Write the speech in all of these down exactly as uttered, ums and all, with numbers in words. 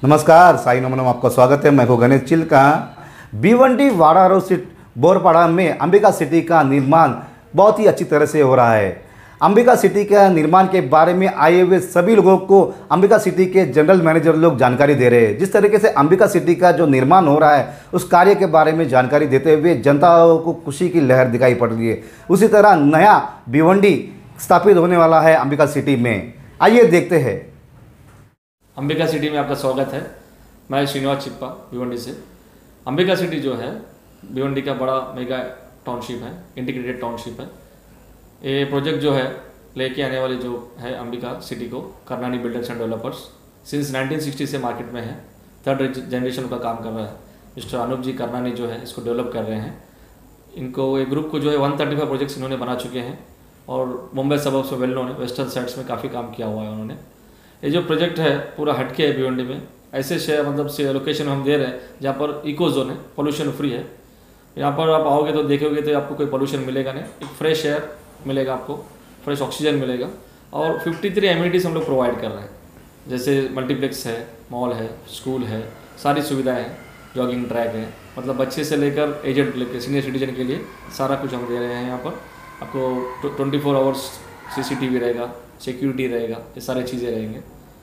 नमस्कार, साई नमनम आपका स्वागत है। मैं हूं गणेश चिल्का। भिवंडी वाड़ा रोड सिट बोरपाड़ा में अंबिका सिटी का निर्माण बहुत ही अच्छी तरह से हो रहा है। अंबिका सिटी के निर्माण के बारे में आए हुए सभी लोगों को अंबिका सिटी के जनरल मैनेजर लोग जानकारी दे रहे हैं। जिस तरीके से अंबिका सिटी का जो निर्माण हो रहा है उस कार्य के बारे में जानकारी देते हुए जनता को खुशी की लहर दिखाई पड़ रही है। उसी तरह नया भिवंडी स्थापित होने वाला है अंबिका सिटी में। आइए देखते हैं। अंबिका सिटी में आपका स्वागत है। मैं श्रीनिवास चिप्पा भिवंडी से। अंबिका सिटी जो है भिवंडी का बड़ा मेगा टाउनशिप है, इंटीग्रेटेड टाउनशिप है। ये प्रोजेक्ट जो है लेके आने वाले जो है अंबिका सिटी को Karnani builders and developers since nineteen sixty से मार्केट में है, थर्ड जनरेशन का काम कर रहा है। मिस्टर अनूप जी करनानी जो है इसको डेवलप कर रहे हैं। इनको एक ग्रुप को जो है वन थर्टी फाइव प्रोजेक्ट्स इन्होंने बना चुके हैं और मुंबई सबर्ब्स में वेल नोन है, वेस्टर्न साइड्स में काफ़ी काम किया हुआ है उन्होंने। ये जो प्रोजेक्ट है पूरा हटके है भिवंडी में, ऐसे शहर मतलब से लोकेशन हम दे रहे हैं जहाँ पर इको जोन है, पोल्यूशन फ्री है। यहाँ पर आप आओगे तो देखोगे तो आपको कोई पोल्यूशन मिलेगा नहीं, एक फ्रेश एयर मिलेगा, आपको फ्रेश ऑक्सीजन मिलेगा। और तिरेपन एमिनिटीज़ हम लोग प्रोवाइड कर रहे हैं, जैसे मल्टीप्लेक्स है, मॉल है, स्कूल है, सारी सुविधाएँ हैं, जॉगिंग ट्रैक है, मतलब बच्चे से लेकर एजेड लेकर सीनियर सिटीजन के लिए सारा कुछ हम दे रहे हैं। यहाँ पर आपको twenty four hours C C T V रहेगा, सिक्योरिटी रहेगा, ये सारी चीज़ें रहेंगे।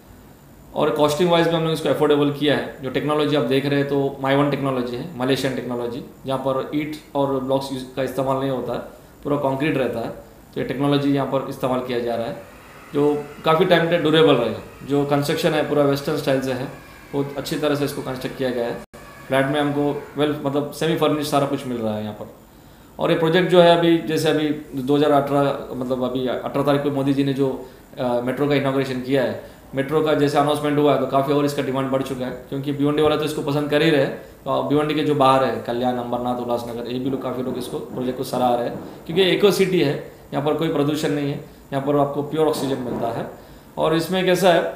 और कॉस्टिंग वाइज भी हमने इसको अफोर्डेबल किया है। जो टेक्नोलॉजी आप देख रहे हैं तो माई वन टेक्नोलॉजी है, मलेशियन टेक्नोलॉजी, जहाँ पर ईट और ब्लॉक्स का इस्तेमाल नहीं होता है, पूरा कंक्रीट रहता है। तो ये टेक्नोलॉजी यहाँ पर इस्तेमाल किया जा रहा है जो काफ़ी टाइम तक ड्यूरेबल रहेगा। जो कंस्ट्रक्शन है पूरा वेस्टर्न स्टाइल से है, बहुत अच्छी तरह से इसको कंस्ट्रक्ट किया गया है। फ्लैट में हमको वेल मतलब सेमी फर्निश सारा कुछ मिल रहा है यहाँ पर। और ये प्रोजेक्ट जो है अभी जैसे अभी दो हज़ार अठारह मतलब अभी अठारह तारीख को मोदी जी ने जो मेट्रो का इनॉग्रेशन किया है, मेट्रो का जैसे अनाउंसमेंट हुआ है तो काफ़ी और इसका डिमांड बढ़ चुका है, क्योंकि भिवंडी वाला तो इसको पसंद कर ही रहे। तो भिवंडी के जो बाहर है कल्याण, अंबरनाथ, उल्लासनगर, ये भी लोग काफ़ी लोग इसको प्रोजेक्ट को सराह रहे हैं, क्योंकि इको सिटी है, यहाँ पर कोई प्रदूषण नहीं है, यहाँ पर आपको प्योर ऑक्सीजन मिलता है। और इसमें कैसा है,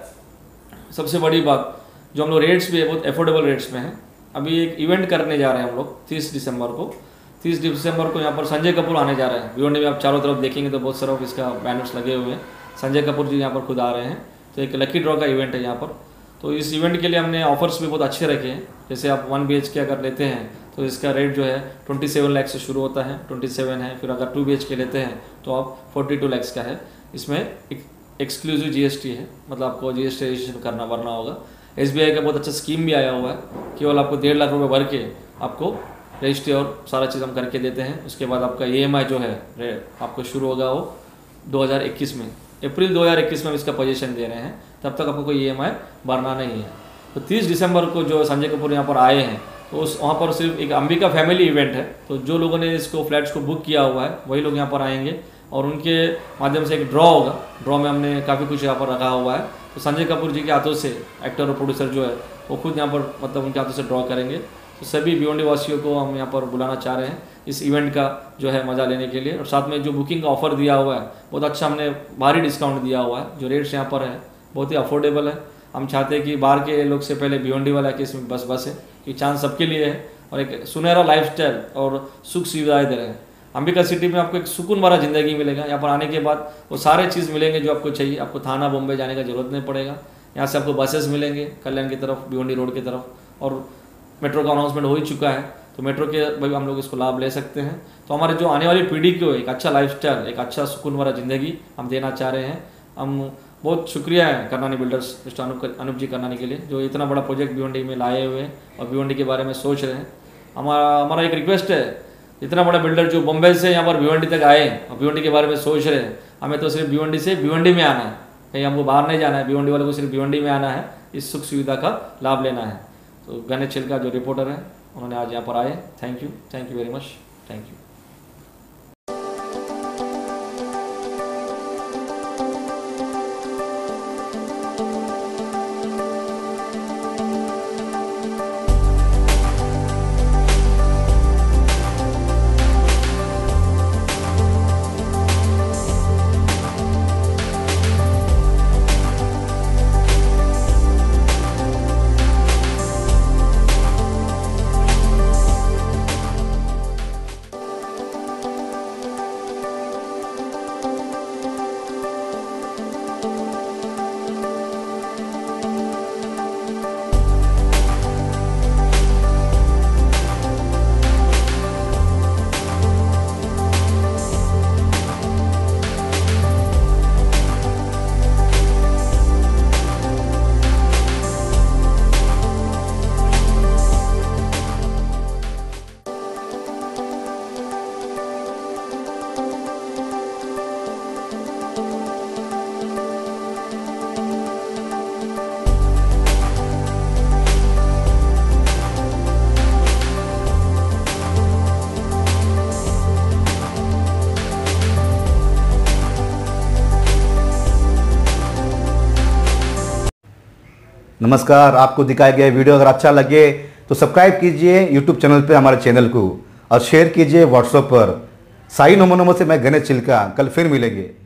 सबसे बड़ी बात जो हम लोग रेट्स भी है बहुत अफोर्डेबल रेट्स में है। अभी एक इवेंट करने जा रहे हैं हम लोग तीस दिसंबर को तीस दिसंबर को यहाँ पर संजय कपूर आने जा रहे हैं भिवंडी में। आप चारों तरफ देखेंगे तो बहुत सारा इसका बैनर्स लगे हुए हैं, संजय कपूर जी यहाँ पर खुद आ रहे हैं। तो एक लकी ड्रॉ का इवेंट है यहाँ पर। तो इस इवेंट के लिए हमने ऑफर्स भी बहुत अच्छे रखे हैं। जैसे आप वन बी एच के अगर लेते हैं तो इसका रेट जो है ट्वेंटी सेवन लाख से शुरू होता है, ट्वेंटी सेवन है। फिर अगर टू बी एच के लेते हैं तो आप फोर्टी टू लैक्स का है। इसमें एक एक्सक्लूसिव जी एस टी है, मतलब आपको जी एस टी रजिस्ट्रेशन करना भरना होगा। एस बी आई का बहुत अच्छा स्कीम भी आया हुआ है, केवल आपको डेढ़ लाख रुपये भर के आपको रजिस्ट्री और सारा चीज़ हम करके देते हैं। उसके बाद आपका ई एम आई जो है आपको शुरू होगा वो दो हज़ार इक्कीस में, अप्रैल दो हज़ार इक्कीस में हम इसका पोजीशन दे रहे हैं, तब तक आपको कोई ई एम आई भरना नहीं है। तो तीस दिसंबर को जो संजय कपूर यहाँ पर आए हैं तो उस वहाँ पर सिर्फ एक अंबिका फैमिली इवेंट है। तो जो लोगों ने इसको फ्लैट्स को बुक किया हुआ है वही लोग यहाँ पर आएंगे और उनके माध्यम से एक ड्रॉ होगा। ड्रॉ में हमने काफ़ी कुछ यहाँ पर रखा हुआ है। तो संजय कपूर जी के हाथों से एक्टर और प्रोड्यूसर जो है वो खुद यहाँ पर मतलब उनके हाथों से ड्रॉ करेंगे। तो सभी भिवंडी वासियों को हम यहाँ पर बुलाना चाह रहे हैं इस इवेंट का जो है मज़ा लेने के लिए। और साथ में जो बुकिंग का ऑफ़र दिया हुआ है बहुत अच्छा, हमने भारी डिस्काउंट दिया हुआ है। जो रेट्स यहाँ पर है बहुत ही अफोर्डेबल है। हम चाहते हैं कि बाहर के लोग से पहले भिवंडी वाला के इसमें बस बस है कि चांस सबके लिए है और एक सुनहरा लाइफस्टाइल और सुख सुविधाएँ दे रहे हैं। अंबिका सिटी में आपको एक सुकून भरा ज़िंदगी मिलेगा। यहाँ पर आने के बाद वो सारे चीज़ मिलेंगे जो आपको चाहिए। आपको थाना बॉम्बे जाने का जरूरत नहीं पड़ेगा। यहाँ से आपको बसेस मिलेंगे कल्याण की तरफ, भिवंडी रोड की तरफ, और मेट्रो का अनाउंसमेंट हो ही चुका है तो मेट्रो के भाई हम लोग इसको लाभ ले सकते हैं। तो हमारे जो आने वाली पीढ़ी को एक अच्छा लाइफस्टाइल, एक अच्छा सुकून भरा ज़िंदगी हम देना चाह रहे हैं। हम बहुत शुक्रिया है करनानी बिल्डर्स मिस्टर अनूप अनूप जी करनानी के लिए, जो इतना बड़ा प्रोजेक्ट भिवंडी में लाए हुए हैं और भिवंडी के बारे में सोच रहे हैं। हमारा हमारा एक रिक्वेस्ट है, इतना बड़ा बिल्डर जो बम्बई से यहाँ पर भिवंडी तक आए और भिवंडी के बारे में सोच रहे हैं, हमें तो सिर्फ भिवंडी से भिवंडी में आना है, कहीं हमको बाहर नहीं जाना है। भिवंडी वाले को सिर्फ भिवंडी में आना है, इस सुख सुविधा का लाभ लेना है। तो गणेश चिल्का जो रिपोर्टर है उन्होंने आज यहाँ पर आए। Thank you, thank you very much, thank you. नमस्कार। आपको दिखाया गया वीडियो अगर अच्छा लगे तो सब्सक्राइब कीजिए यूट्यूब चैनल पे हमारे चैनल को और शेयर कीजिए व्हाट्सएप पर। साई नमो नमो से मैं गणेश चिल्का, कल फिर मिलेंगे।